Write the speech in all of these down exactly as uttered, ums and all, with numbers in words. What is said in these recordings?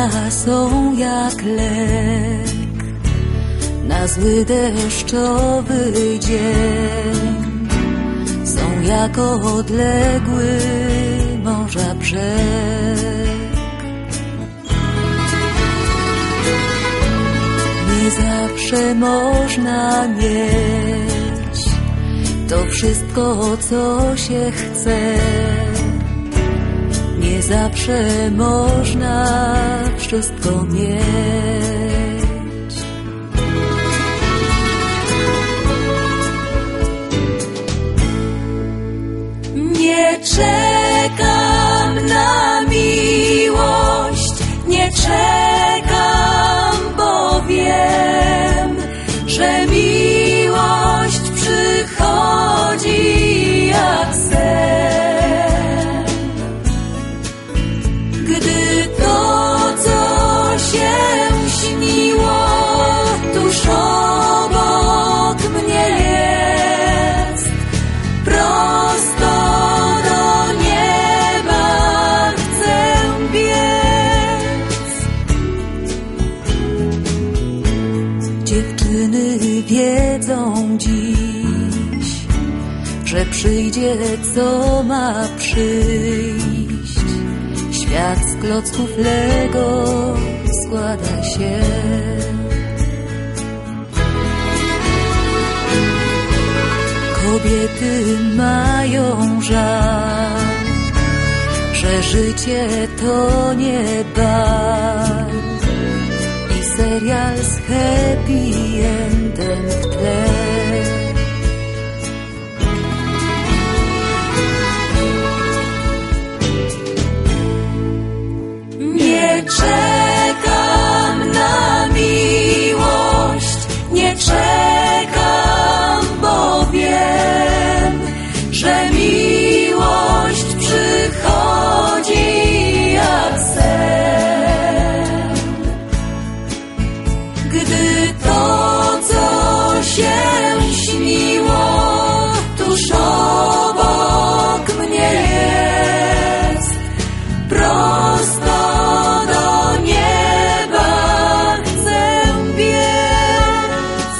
dnia są jak lek na zły deszczowy dzień. Są jak odległy morza brzeg. Nie zawsze można mieć to wszystko, co się chce. Nie zawsze można wszystko mieć. Nie czekam na miłość, nie czekam, bo wiem, że miłość przychodzi jak sen. Gdy to, co się śniło, tuż obok mnie jest, prosto do nieba chcę biec. Dziewczyny wiedzą dziś, że przyjdzie, co ma przyjść. Świat z klocków Lego składa się. Kobiety mają żal, że życie to nie bal i serial z happy endem w tle. Nie czekam na miłość, nie czekam, bo wiem, że miłość przychodzi jak sen. Gdy to, co się śniło, tuż obok mnie jest, prosto do nieba chcę biec.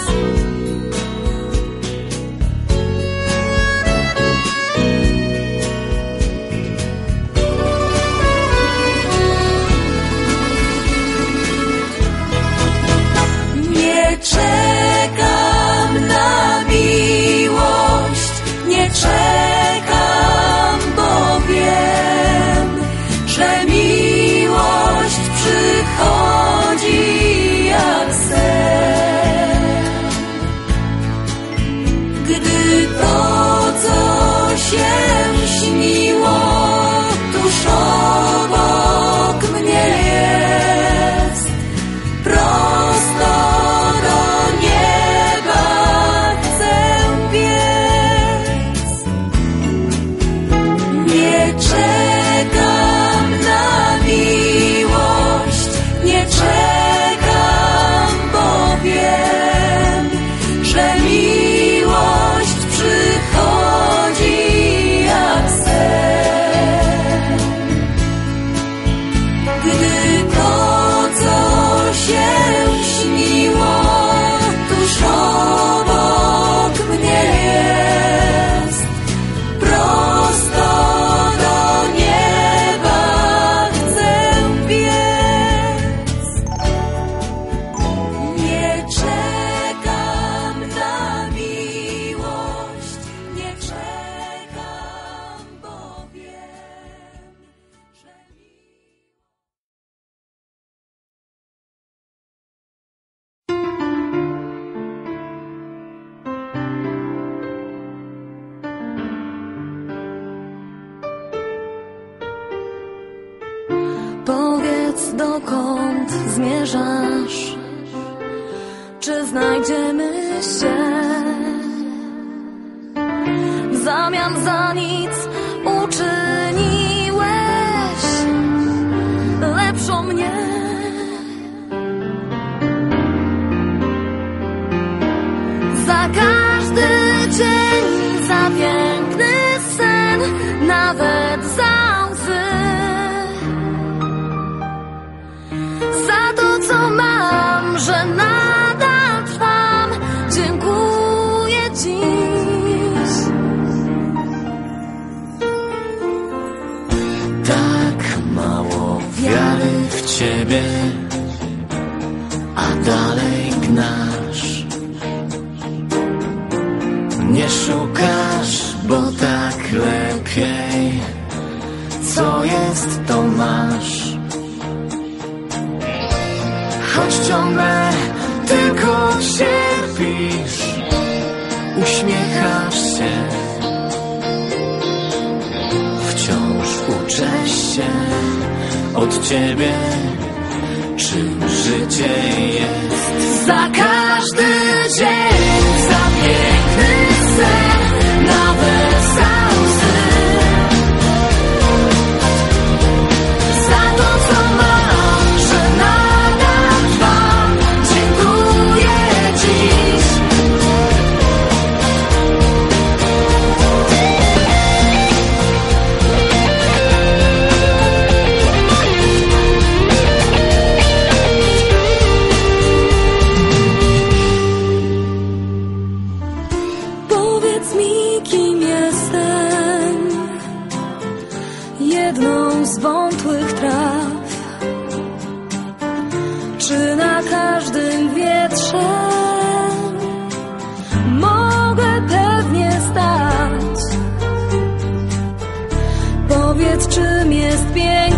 Nie czekam na miłość, nie czekam, bo wiem, że miłość przychodzi jak sen. Gdy to, co się śniło, tuż obok mnie jest, prosto do nieba chcę biec. Nie czekam na miłość, nie czekam, bo wiem, że miłość przychodzi jak sen. Gdy to, co się śniło, tuż obok mnie jest, prosto do nieba chcę biec. Nie czekam na miłość, nie czekam, bo wiem, że powiedz, dokąd zmierzasz, czy znajdziemy się w zamian za nic. Uczyniłeś lepszą mnie. Za każdy dzień, za piękny sen, nawet za łzy. Nie szukasz, bo tak lepiej. Co jest, to masz. Choć ciągle tylko cierpisz, uśmiechasz się. Wciąż uczę się od ciebie, czym życie jest. Za każdy dzień, za piękny sen, nawet za łzy. Za to, co mam, że nadal trwam, dziękuję dziś. Powiedz mi, kim jestem, jedną z wątłych traw. Czy na każdym wietrze mogę pewnie stać? Powiedz, czym jest piękno.